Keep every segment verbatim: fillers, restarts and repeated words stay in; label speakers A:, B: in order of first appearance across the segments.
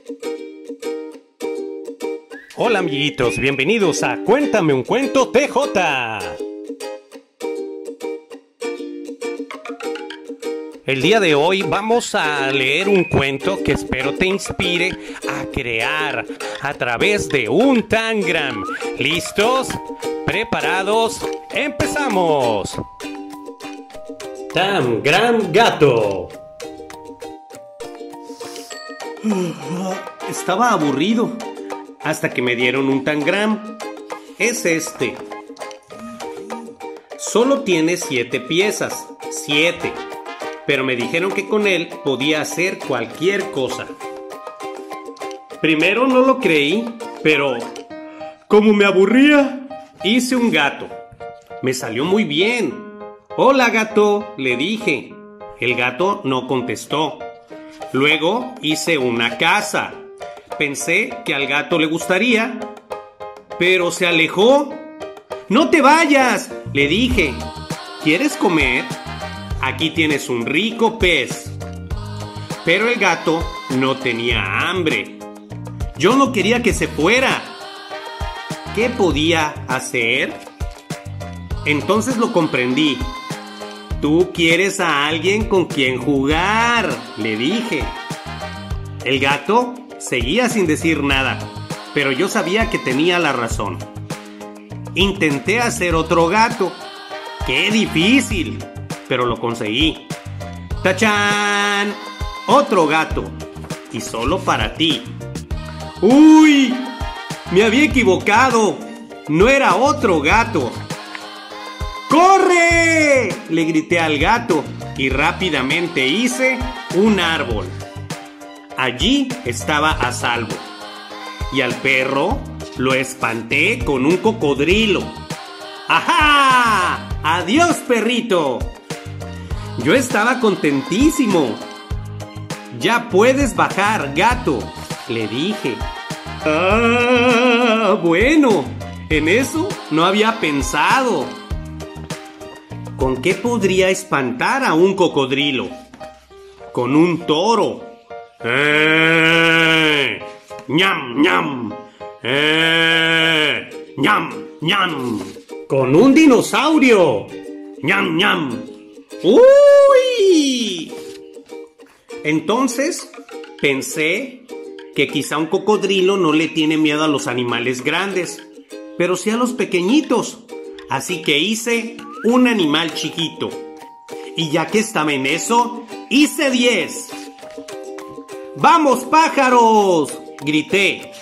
A: Hola amiguitos, bienvenidos a Cuéntame un cuento T J. El día de hoy vamos a leer un cuento que espero te inspire a crear a través de un tangram. ¿Listos? ¿Preparados? ¡Empezamos! Tangram Gato. Estaba aburrido hasta que me dieron un tangram. Es este. Solo tiene siete piezas. Siete. Pero me dijeron que con él podía hacer cualquier cosa. Primero no lo creí, pero como me aburría, hice un gato. Me salió muy bien. Hola gato, le dije. El gato no contestó. Luego hice una casa. Pensé que al gato le gustaría, pero se alejó. ¡No te vayas!, le dije. ¿Quieres comer? Aquí tienes un rico pez. Pero el gato no tenía hambre. Yo no quería que se fuera. ¿Qué podía hacer? Entonces lo comprendí. Tú quieres a alguien con quien jugar, le dije. El gato seguía sin decir nada, pero yo sabía que tenía la razón. Intenté hacer otro gato. ¡Qué difícil! Pero lo conseguí. ¡Tachán! Otro gato. Y solo para ti. ¡Uy! Me había equivocado. No era otro gato. ¡Corre!, le grité al gato y rápidamente hice un árbol. Allí estaba a salvo. Y al perro lo espanté con un cocodrilo. ¡Ajá! ¡Adiós, perrito! Yo estaba contentísimo. Ya puedes bajar, gato, le dije. Ah, bueno, en eso no había pensado. ¿Con qué podría espantar a un cocodrilo? Con un toro. ¡Eh! ¡Ñam, ñam! ¡Eh! ¡Ñam, ñam! Con un dinosaurio. ¡Ñam, ñam! ¡Uy! Entonces pensé que quizá un cocodrilo no le tiene miedo a los animales grandes, pero sí a los pequeñitos. Así que hice un animal chiquito. Y ya que estaba en eso, hice diez. ¡Vamos, pájaros!, grité.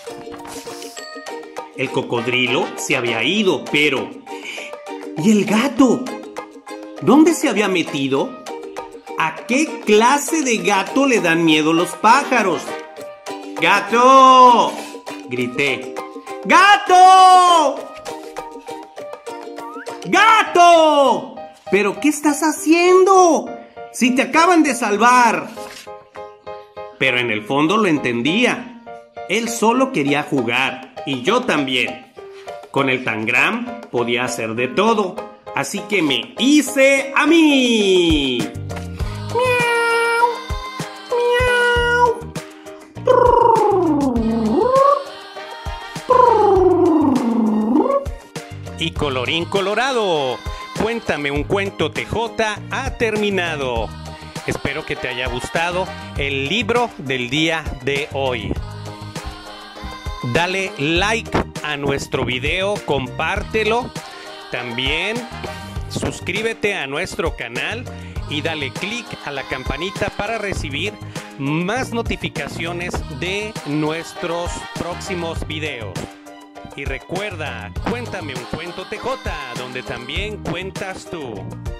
A: El cocodrilo se había ido, pero... ¿y el gato? ¿Dónde se había metido? ¿A qué clase de gato le dan miedo los pájaros? ¡Gato!, grité. ¡Gato! ¡Gato! ¿Pero qué estás haciendo? ¡Si te acaban de salvar! Pero en el fondo lo entendía. Él solo quería jugar, y yo también. Con el tangram podía hacer de todo, así que me hice a mí. ¡Miau! ¡Miau! Y colorín colorado, Cuéntame un cuento T J ha terminado. Espero que te haya gustado el libro del día de hoy. Dale like a nuestro video, compártelo. También suscríbete a nuestro canal y dale click a la campanita para recibir más notificaciones de nuestros próximos videos. Y recuerda, Cuéntame un cuento T J, donde también cuentas tú.